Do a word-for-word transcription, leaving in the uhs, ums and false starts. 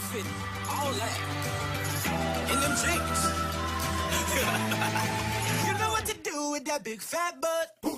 outfit, all that. In them jeans. You know what to do with that big fat butt.